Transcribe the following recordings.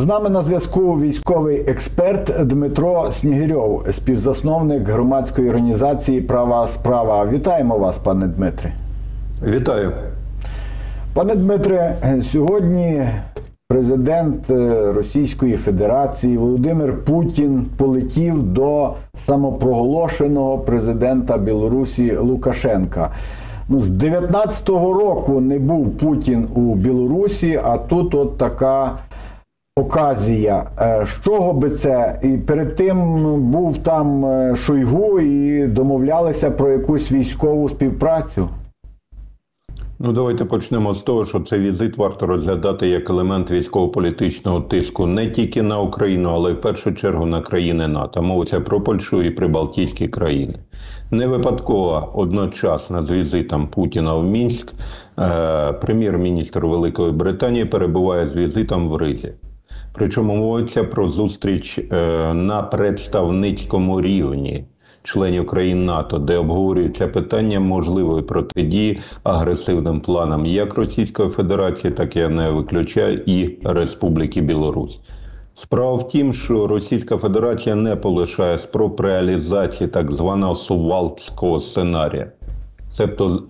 З нами на зв'язку військовий експерт Дмитро Снігирьов, співзасновник громадської організації «Права справа». Вітаємо вас, пане Дмитре. Вітаю. Пане Дмитре, сьогодні президент Російської Федерації Володимир Путін полетів до самопроголошеного президента Білорусі Лукашенка. З 19-го року не був Путін у Білорусі, а тут от така оказія. З чого би це? І перед тим був там Шойгу і домовлялися про якусь військову співпрацю. Давайте почнемо з того, що цей візит варто розглядати як елемент військово-політичного тиску не тільки на Україну, але й в першу чергу на країни НАТО. Мовиться про Польщу і прибалтійські країни. Не випадково одночасно з візитом Путіна в Мінськ прем'єр-міністр Великої Британії перебуває з візитом в Ризі. Причому мовиться про зустріч на представницькому рівні членів країн НАТО, де обговорюється питання можливої протидії агресивним планам як Російської Федерації, так я не виключаю, і Республіки Білорусь. Справа в тім, що Російська Федерація не полишає спроб реалізації так званого Сувалкського сценарія. Тобто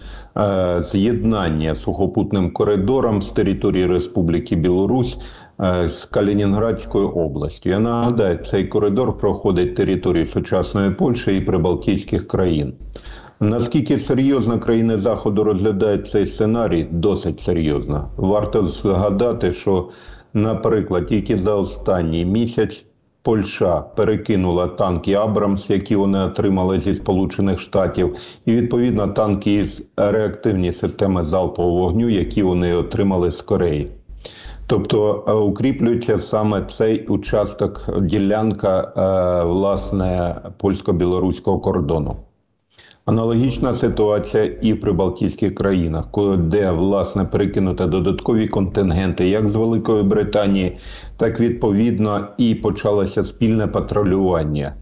з'єднання сухопутним коридором з території Республіки Білорусь з Калінінградською областю. Я нагадаю, цей коридор проходить територію сучасної Польщі і прибалтійських країн. Наскільки серйозно країни Заходу розглядають цей сценарій? Досить серйозно. Варто згадати, що, наприклад, тільки за останній місяць Польща перекинула танки «Абрамс», які вони отримали зі Сполучених Штатів, і, відповідно, танки із реактивні системи залпового вогню, які вони отримали з Кореї. Тобто укріплюється саме цей участок, ділянка, власне, польсько-білоруського кордону. Аналогічна ситуація і в прибалтійських країнах, де, власне, перекинуті додаткові контингенти як з Великої Британії, так, відповідно, і почалося спільне патрулювання,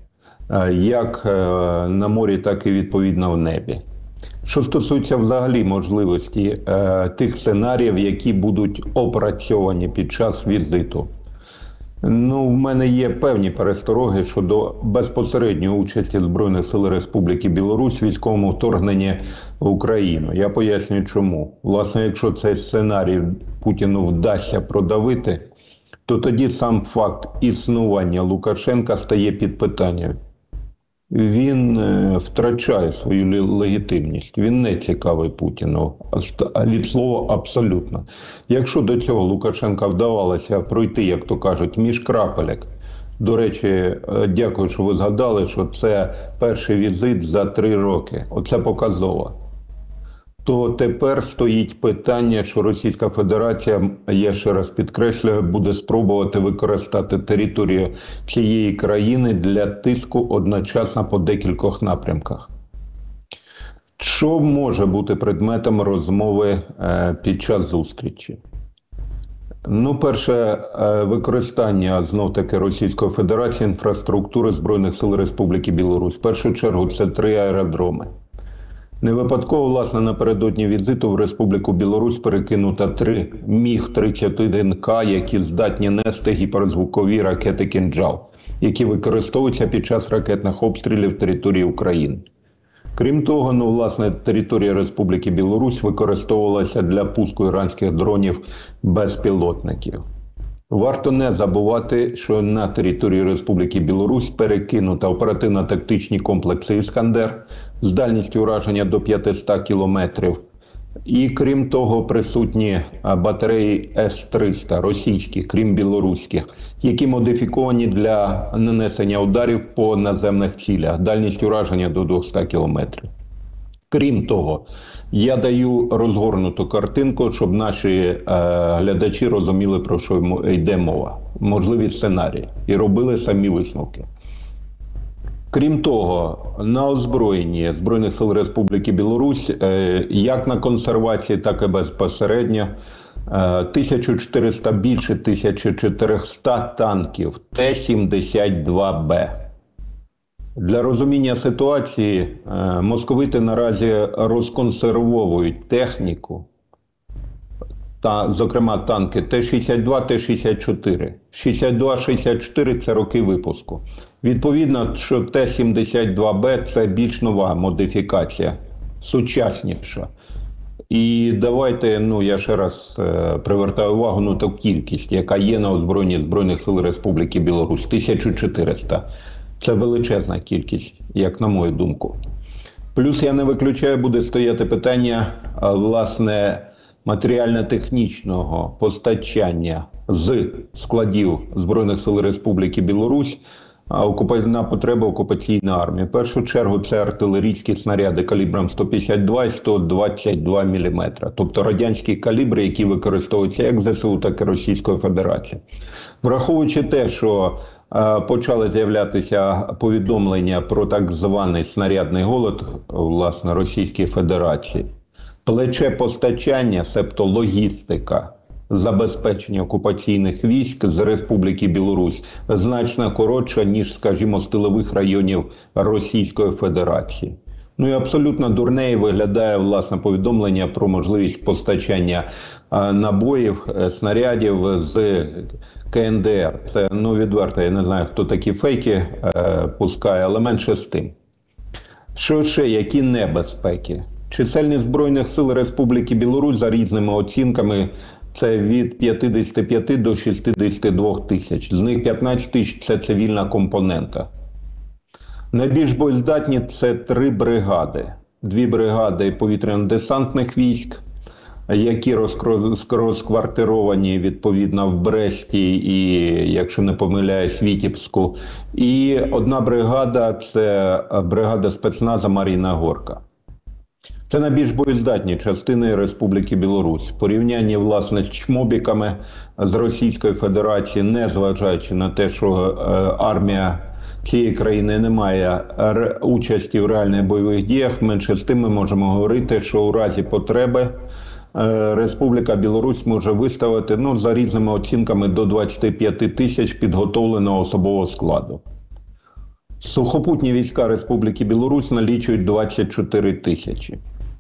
як на морі, так і, відповідно, в небі. Що стосується взагалі можливості тих сценаріїв, які будуть опрацьовані під час візиту. В мене є певні перестороги щодо безпосередньої участі Збройних сил Республіки Білорусь в військовому вторгненні в Україну. Я пояснюю чому. Власне, якщо цей сценарій Путіну вдасться продавити, то тоді сам факт існування Лукашенка стає під питанням. Він втрачає свою легітимність, він не цікавий Путіну, від слова абсолютно. Якщо до цього Лукашенка вдавалося пройти, як то кажуть, між крапелек, до речі, дякую, що ви згадали, що це перший візит за 3 роки, оце показово, то тепер стоїть питання, що Російська Федерація, я ще раз підкреслюю, буде спробувати використати територію цієї країни для тиску одночасно по декількох напрямках. Що може бути предметом розмови під час зустрічі? Перше, використання, знов-таки, Російської Федерації інфраструктури Збройних сил Республіки Білорусь. В першу чергу це 3 аеродроми. Не випадково, власне, напередодні візиту в Республіку Білорусь перекинуто 3 Міг-31К, які здатні нести гіперзвукові ракети «Кинджал», які використовуються під час ракетних обстрілів території України. Крім того, власне, територія Республіки Білорусь використовувалася для пуску іранських дронів-безпілотників. Варто не забувати, що на території Республіки Білорусь перекинуто оперативно-тактичні комплекси «Іскандер» з дальністю ураження до 500 кілометрів. І, крім того, присутні батареї С-300, російські, крім білоруських, які модифіковані для нанесення ударів по наземних цілях, дальність ураження до 200 кілометрів. Крім того, я даю розгорнуту картинку, щоб наші глядачі розуміли, про що йде мова. Можливі сценарії. І робили самі висновки. Крім того, на озброєнні Збройних сил Республіки Білорусь, як на консервації, так і безпосередньо, 1400, більше 1400 танків Т-72Б. Для розуміння ситуації московити наразі розконсервовують техніку зокрема танки Т-62, Т-64. 62-64 – це роки випуску. Відповідно, що Т-72Б – це більш нова модифікація, сучасніша. І давайте, я ще раз привертаю увагу на ту кількість, яка є на озброєнні Збройних сил Республіки Білорусь. 1400. Це величезна кількість, як на мою думку. Плюс я не виключаю, буде стояти питання, власне, матеріально-технічного постачання з складів Збройних сил Республіки Білорусь на потреби окупаційної армії. В першу чергу це артилерійські снаряди калібром 152 і 122 мм. Тобто радянські калібри, які використовуються як ЗСУ, так і Російською Федерацією. Враховуючи те, що почали з'являтися повідомлення про так званий снарядний голод, власне, Російської Федерації, плече постачання, себто логістика, забезпечення окупаційних військ з Республіки Білорусь значно коротша, ніж, скажімо, з тилових районів Російської Федерації. І абсолютно дурнею виглядає, власне, повідомлення про можливість постачання набоїв, снарядів з КНДР. Це, відверто, я не знаю, хто такі фейки пускає, але менше з тим. Що ще, які небезпеки? Чисельність Збройних сил Республіки Білорусь за різними оцінками це від 55 до 62 тисяч. З них 15 тисяч – це цивільна компонента. Найбільш боєздатні – це 3 бригади. 2 бригади повітряно-десантних військ, які розквартировані відповідно в Бресті і, якщо не помиляюсь, Вітебську. І 1 бригада – це бригада спецназу Мар'їна Горка. Це найбільш боєздатні частини Республіки Білорусь. В порівнянні, власне, з чмобіками з Російської Федерації, незважаючи на те, що армія цієї країни не має участі в реальних бойових діях, менше з тим ми можемо говорити, що у разі потреби Республіка Білорусь може виставити, за різними оцінками, до 25 тисяч підготовленого особового складу. Сухопутні війська Республіки Білорусь налічують 24 тисячі.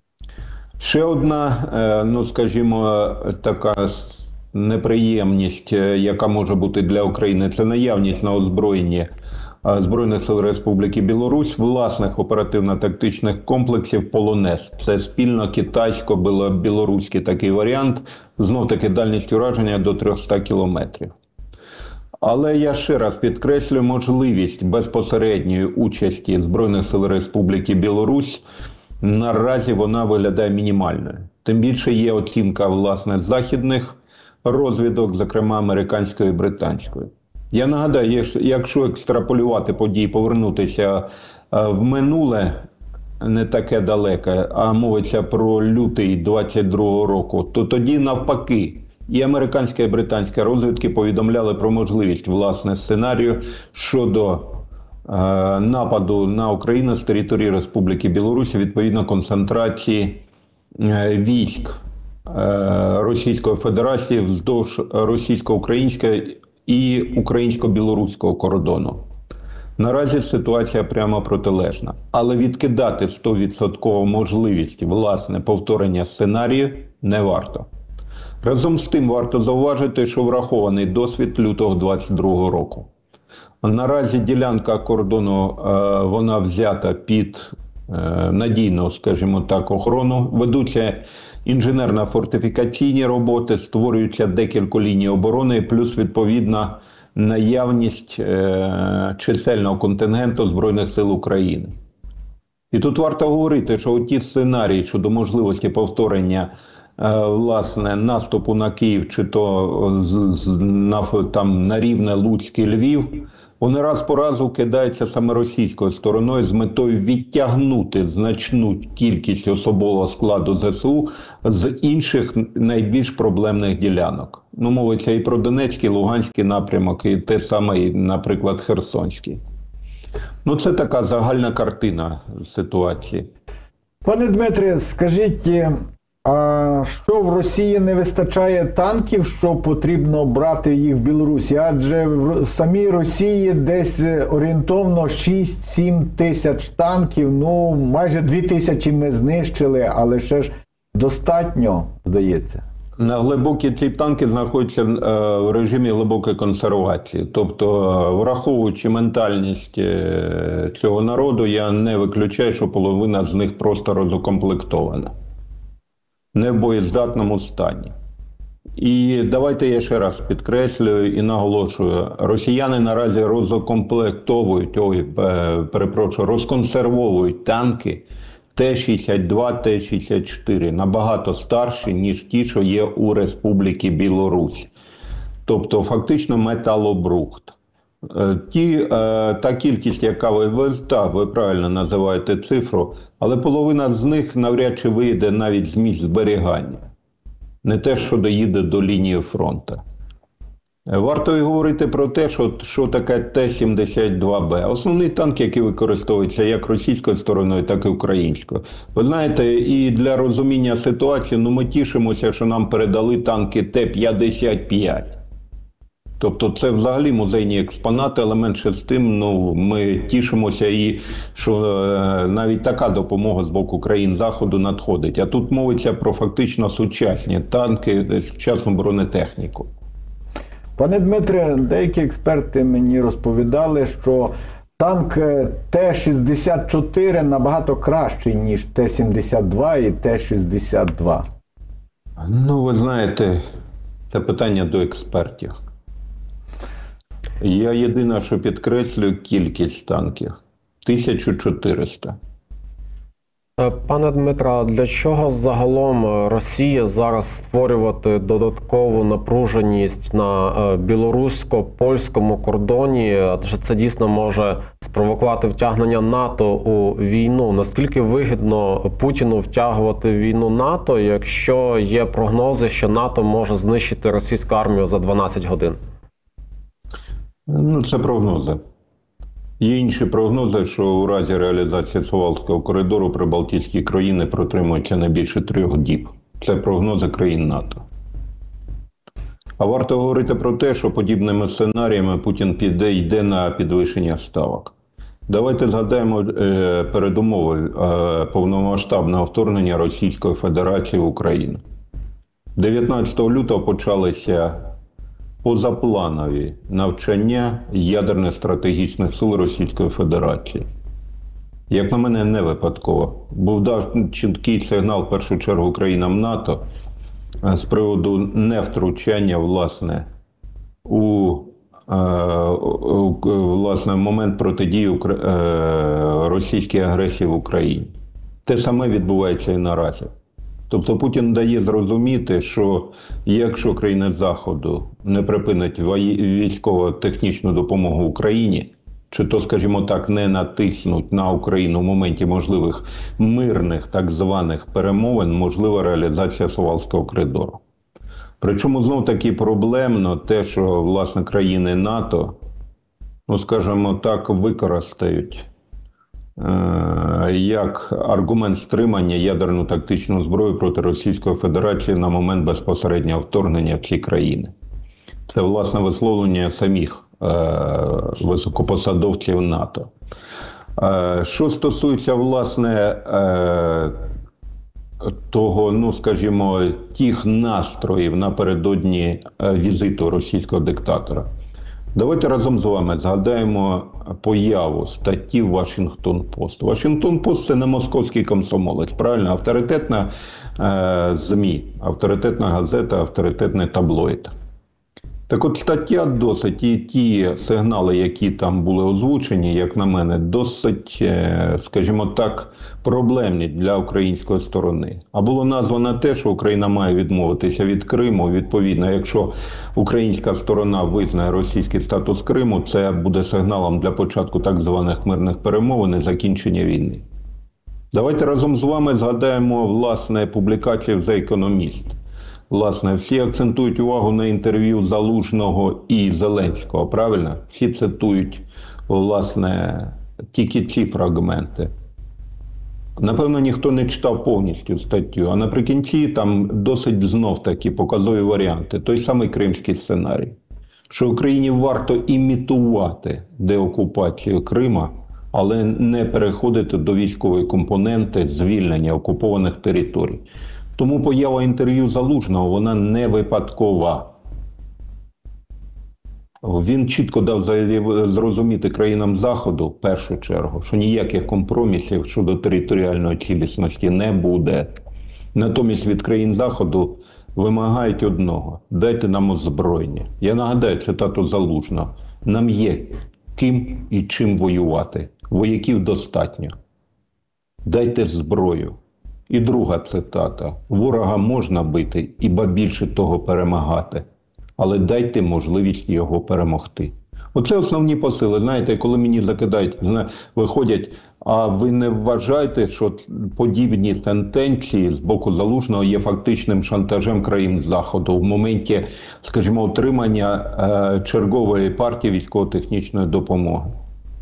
Ще одна, скажімо, така неприємність, яка може бути для України, це наявність на озброєнні Збройних сил Республіки Білорусь власних оперативно-тактичних комплексів «Полонез». Це спільно китайсько-білоруський такий варіант, знов-таки дальність ураження до 300 кілометрів. Але я ще раз підкреслю можливість безпосередньої участі Збройних сил Республіки Білорусь. Наразі вона виглядає мінімальною. Тим більше є оцінка, власне, західних розвідок, зокрема американської і британської. Я нагадаю, якщо екстраполювати події, повернутися в минуле, не таке далеке, а мовиться про лютий 22-го року, то тоді навпаки і американська, і британська розвідки повідомляли про можливість, власне, сценарію щодо нападу на Україну з території Республіки Білорусь, відповідно концентрації військ Російської Федерації вздовж російсько-українського і українсько-білоруського кордону. Наразі ситуація прямо протилежна. Але відкидати 100% можливість, власне, повторення сценарію не варто. Разом з тим варто зауважити, що врахований досвід лютого 22-го року. Наразі ділянка кордону, вона взята під надійну, скажімо так, охорону. Ведуться інженерно-фортифікаційні роботи, створюються декілька ліній оборони, плюс відповідна наявність чисельного контингенту Збройних сил України. І тут варто говорити, що ті сценарії щодо можливості повторення власне наступу на Київ, чи то на Рівне, Луцьк і Львів, вони раз по разу кидаються саме російською стороною з метою відтягнути значну кількість особового складу ЗСУ з інших найбільш проблемних ділянок. Мовиться і про Донецький, Луганський напрямок, і те саме, наприклад, Херсонський. Це така загальна картина ситуації. Пане Дмитре, скажіть, а що в Росії не вистачає танків, що потрібно брати їх в Білорусі? Адже в самій Росії десь орієнтовно 6-7 тисяч танків, майже 2 тисячі ми знищили, але ще ж достатньо, здається. На глибокі ці танки знаходяться в режимі глибокої консервації. Тобто, враховуючи ментальність цього народу, я не виключаю, що половина з них просто розукомплектована. Не в боєздатному стані. І давайте я ще раз підкреслюю і наголошую. Росіяни наразі розукомплектовують, розконсервовують танки Т-62, Т-64 набагато старші, ніж ті, що є у Республіки Білорусь. Тобто, фактично, металобрухт. Та кількість, яка ви правильно називаєте цифру, але половина з них навряд чи вийде навіть з місць зберігання. Не те, що доїде до лінії фронту. Варто і говорити про те, що таке Т-72Б. Основний танк, який використовується як російською стороною, так і українською. Ви знаєте, і для розуміння ситуації, ми тішимося, що нам передали танки Т-55. Тобто це взагалі музейні експонати, але менше з тим, ми тішимося, і що навіть така допомога з боку країн Заходу надходить. А тут мовиться про фактично сучасні танки, сучасну бронетехніку. Пане Дмитре, деякі експерти мені розповідали, що танк Т-64 набагато кращий, ніж Т-72 і Т-62. Ви знаєте, це питання до експертів. Я єдине, що підкреслюю кількість танків. 1400. Пане Дмитро, для чого загалом Росія зараз створювати додаткову напруженість на білорусько-польському кордоні? Адже це дійсно може спровокувати втягнення НАТО у війну. Наскільки вигідно Путіну втягувати в війну НАТО, якщо є прогнози, що НАТО може знищити російську армію за 12 годин? Це прогнози. Є інші прогнози, що у разі реалізації Сувалського коридору прибалтійські країни протримуються не більше 3 діб. Це прогнози країн НАТО. А варто говорити про те, що подібними сценаріями Путін йде на підвищення ставок. Давайте згадаємо передумови повномасштабного вторгнення Російської Федерації в Україну. 19 лютого почалися позапланові навчання ядерних стратегічних сил Російської Федерації. Як на мене, не випадково. Був дан чіткий сигнал, в першу чергу, країнам НАТО з приводу невтручання, у момент протидії російській агресії в Україні. Те саме відбувається і наразі. Тобто Путін дає зрозуміти, що якщо країни Заходу не припинять військово-технічну допомогу Україні, чи то, скажімо так, не натиснуть на Україну в моменті можливих мирних так званих перемовин, можлива реалізація Сувалського коридору. Причому знов-таки проблемно те, що, країни НАТО, скажімо так, використають як аргумент стримання ядерну тактичну зброю проти Російської Федерації на момент безпосереднього вторгнення в ці країни. Це, висловлення самих високопосадовців НАТО. Що стосується, того, тих настроїв напередодні візиту російського диктатора. Давайте разом з вами згадаємо появу статті в Вашингтон-Пост. Вашингтон-Пост – це не московський комсомолець, правильно? Авторитетна ЗМІ, авторитетна газета, авторитетний таблоїд. Так от стаття досить, і ті сигнали, які там були озвучені, як на мене, досить, скажімо так, проблемні для української сторони. А було названо те, що Україна має відмовитися від Криму. Відповідно, якщо українська сторона визнає російський статус Криму, це буде сигналом для початку так званих мирних перемовин і закінчення війни. Давайте разом з вами згадаємо, публікації в The Economist. Всі акцентують увагу на інтерв'ю Залужного і Зеленського, правильно? Всі цитують, тільки ці фрагменти. Напевно, ніхто не читав повністю статтю, а наприкінці там досить знов-таки показові варіанти. Той самий кримський сценарій. Що Україні варто імітувати деокупацію Крима, але не переходити до військової компоненти звільнення окупованих територій. Тому поява інтерв'ю Залужного, вона не випадкова. Він чітко дав зрозуміти країнам Заходу, в першу чергу, що ніяких компромісів щодо територіальної цілісності не буде. Натомість від країн Заходу вимагають одного – дайте нам озброєння. Я нагадаю цитату Залужного. Нам є ким і чим воювати. Вояків достатньо. Дайте зброю. І друга цитата. Ворога можна бити, і ба більше того перемагати. Але дайте можливість його перемогти. Оце основні посили. Знаєте, коли мені закидають, виходять, а ви не вважаєте, що подібні тенденції з боку Залужного є фактичним шантажем країн Заходу в моменті, скажімо, отримання чергової партії військово-технічної допомоги?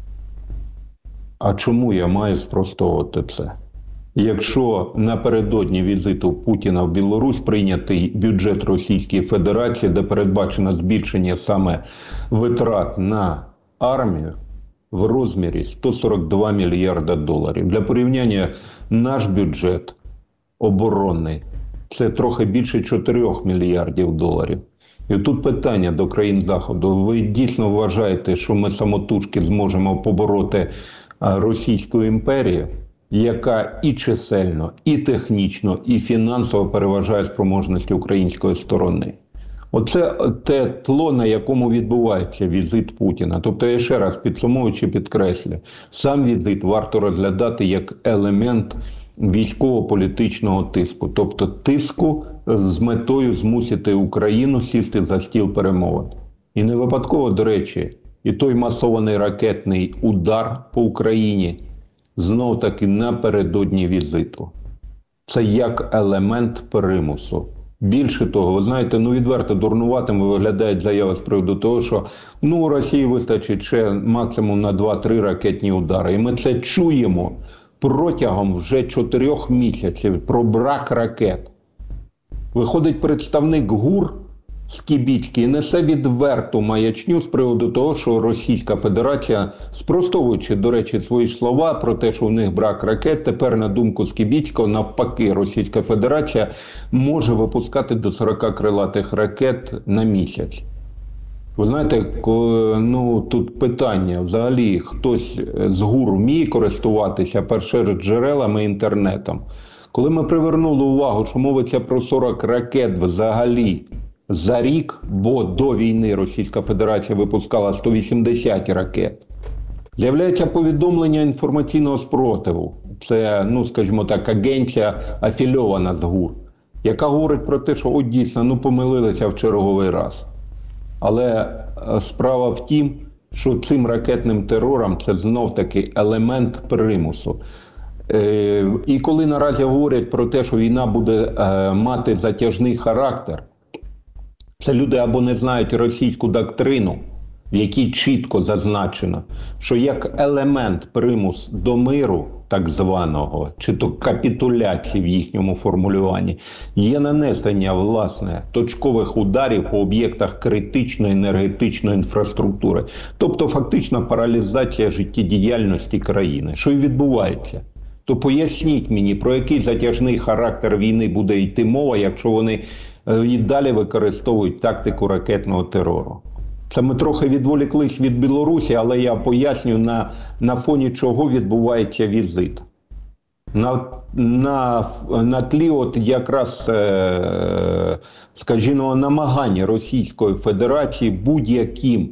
А чому я маю спростовувати це? Якщо напередодні візиту Путіна в Білорусь прийнятий бюджет Російської Федерації, де передбачено збільшення саме витрат на армію в розмірі 142 мільярда доларів. Для порівняння наш бюджет оборонний – це трохи більше 4 мільярдів доларів. І тут питання до країн Заходу. Ви дійсно вважаєте, що ми самотужки зможемо побороти Російську імперію, яка і чисельно, і технічно, і фінансово переважає спроможності української сторони? Оце те тло, на якому відбувається візит Путіна. Тобто, я ще раз підсумовуючи, підкреслю, сам візит варто розглядати як елемент військово-політичного тиску. Тобто тиску з метою змусити Україну сісти за стіл перемовин. І не випадково, до речі, і той масований ракетний удар по Україні знов-таки напередодні візиту. Це як елемент примусу. Більше того, ви знаєте, відверто дурнуватим виглядають заяви з приводу того, що у Росії вистачить ще максимум на 2-3 ракетні удари. І ми це чуємо протягом вже 4 місяців про брак ракет. Виходить представник ГУР Скібіцький і несе відверту маячню з приводу того, що Російська Федерація, спростовуючи, до речі, свої слова про те, що у них брак ракет, тепер, на думку Скібіцького, навпаки, Російська Федерація може випускати до 40 крилатих ракет на місяць. Ви знаєте, тут питання, взагалі, хтось з ГУР вміє користуватися першоджерелами інтернетом. Коли ми привернули увагу, що мовиться про 40 ракет взагалі за рік, бо до війни Російська Федерація випускала 180 ракет, з'являється повідомлення інформаційного спротиву. Це, скажімо так, агенція афільована з ГУР, яка говорить про те, що дійсно, помилилися в черговий раз. Але справа в тім, що цим ракетним терором це знов-таки елемент примусу. І коли наразі говорять про те, що війна буде мати затяжний характер, це люди або не знають російську доктрину, в якій чітко зазначено, що як елемент примус до миру, так званого, чи то капітуляції в їхньому формулюванні, є нанесення, власне, точкових ударів по об'єктах критичної енергетичної інфраструктури. Тобто фактично паралізація життєдіяльності країни. Що й відбувається? То поясніть мені, про який затяжний характер війни буде йти мова, якщо вони і далі використовують тактику ракетного терору. Це ми трохи відволіклись від Білорусі, але я поясню, на фоні чого відбувається візит. На тлі якраз, скажімо, намагання Російської Федерації будь-яким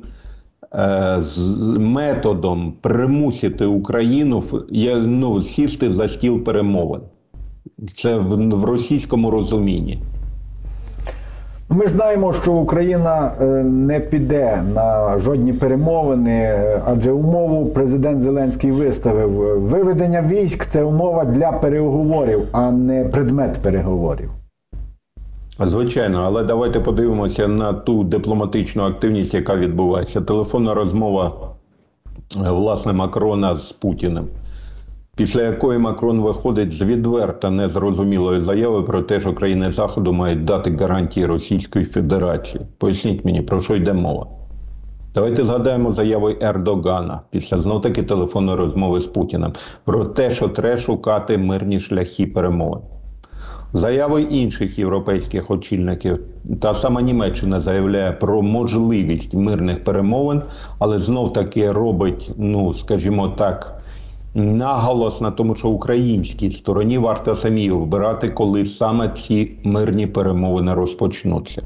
методом примусити Україну сісти за стіл перемовин. Це в російському розумінні. Ми ж знаємо, що Україна не піде на жодні перемовини, адже умову президент Зеленський виставив. Виведення військ – це умова для переговорів, а не предмет переговорів. Звичайно, але давайте подивимося на ту дипломатичну активність, яка відбувається. Телефонна розмова, власне, Макрона з Путіним, після якої Макрон виходить з відверто незрозумілої заяви про те, що країни Заходу мають дати гарантії Російської Федерації. Поясніть мені, про що йде мова? Давайте згадаємо заяви Ердогана після знов-таки телефонної розмови з Путіним про те, що треба шукати мирні шляхи перемовин. Заяви інших європейських очільників. Та сама Німеччина заявляє про можливість мирних перемовин, але знов-таки робить, скажімо так, наголос на тому, що українській стороні варто самі обирати, коли саме ці мирні перемовини розпочнуться.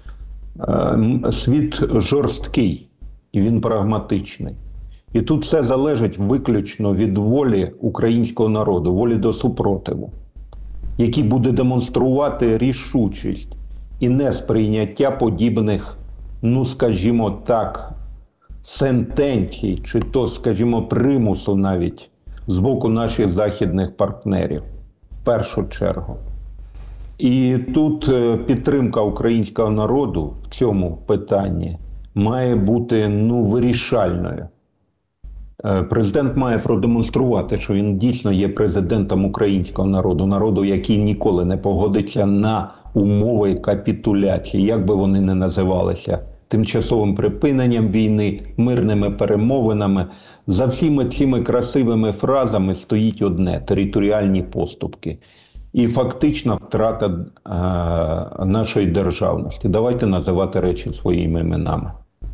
Світ жорсткий, і він прагматичний. І тут все залежить виключно від волі українського народу, волі до супротиву, який буде демонструвати рішучість і несприйняття подібних, скажімо так, сентенцій, чи то, скажімо, примусу навіть з боку наших західних партнерів, в першу чергу. І тут підтримка українського народу в цьому питанні має бути, вирішальною. Президент має продемонструвати, що він дійсно є президентом українського народу, який ніколи не погодиться на умови капітуляції, як би вони не називалися, тимчасовим припиненням війни, мирними перемовинами. За всіми цими красивими фразами стоїть одне – територіальні поступки. І фактична втрата нашої державності. Давайте називати речі своїми іменами.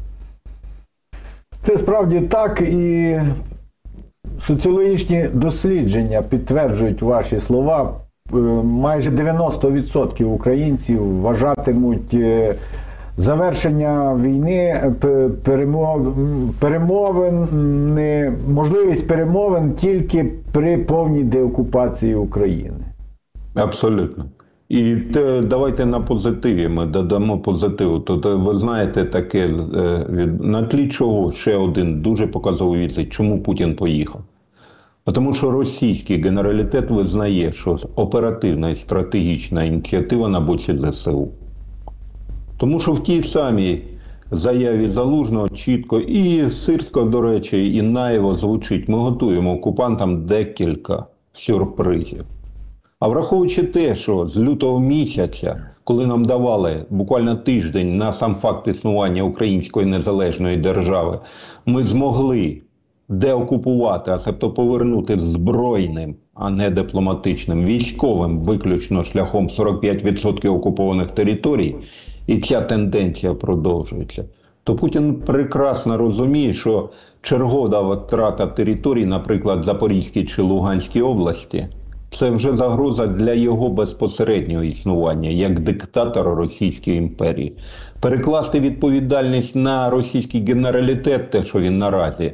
Це справді так, і соціологічні дослідження підтверджують ваші слова. Майже 90% українців вважатимуть завершення війни, можливість перемовин тільки при повній деокупації України. Абсолютно. І давайте на позитиві ми додамо позитиву. Тобто, ви знаєте, таке, на тлі чого ще один дуже показовий візит, чому Путін поїхав. Тому що російський генералітет визнає, що оперативна і стратегічна ініціатива на боці ЗСУ. Тому що в тій самій заяві Залужного чітко і Сирського, до речі, і наєво звучить: ми готуємо окупантам декілька сюрпризів. А враховуючи те, що з лютого місяця, коли нам давали буквально тиждень на сам факт існування української незалежної держави, ми змогли деокупувати, а тобто повернути збройним, а не дипломатичним, військовим виключно шляхом 45% окупованих територій, і ця тенденція продовжується, то Путін прекрасно розуміє, що чергова втрата територій, наприклад, Запорізькій чи Луганській області, це вже загроза для його безпосереднього існування, як диктатора Російської імперії. Перекласти відповідальність на російський генералітет, те, що він наразі,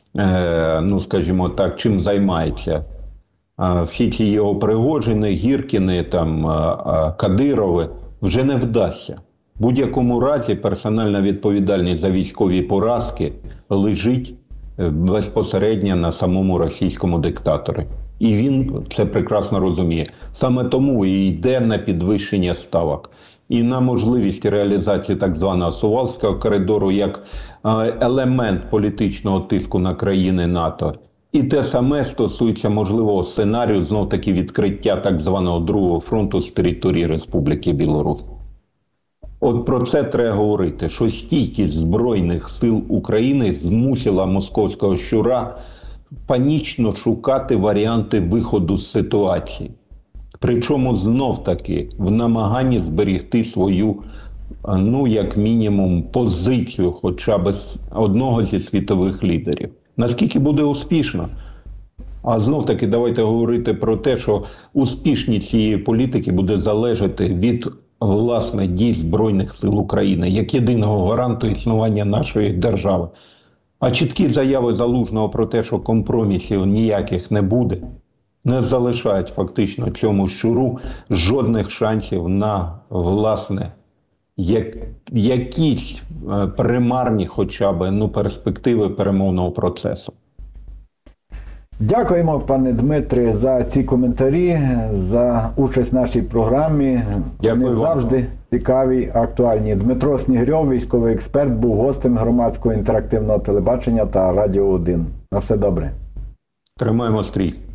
скажімо так, чим займається. Всі ці його Пригожини, Гіркіни, Кадирови, вже не вдасться. В будь-якому разі персональна відповідальність за військові поразки лежить безпосередньо на самому російському диктаторі. І він це прекрасно розуміє. Саме тому і йде на підвищення ставок. І на можливість реалізації так званого Сувалського коридору як елемент політичного тиску на країни НАТО. І те саме стосується можливого сценарію, знов-таки відкриття так званого другого фронту з території Республіки Білорусь. От про це треба говорити, що стійкість Збройних сил України змусила московського щура панічно шукати варіанти виходу з ситуації. Причому знов-таки в намаганні зберегти свою, як мінімум, позицію хоча б одного зі світових лідерів. Наскільки буде успішно? А знов-таки давайте говорити про те, що успішність цієї політики буде залежати від, власне, дій Збройних сил України, як єдиного гаранту існування нашої держави. А чіткі заяви Залужного про те, що компромісів ніяких не буде, не залишають фактично цьому щуру жодних шансів на, власне, якісь примарні хоча б перспективи перемовного процесу. Дякуємо, пане Дмитре, за ці коментарі, за участь в нашій програмі. Вони завжди цікаві, актуальні. Дмитро Снігирьов, військовий експерт, був гостем громадського інтерактивного телебачення та Радіо 1. На все добре. Тримаємо стрій.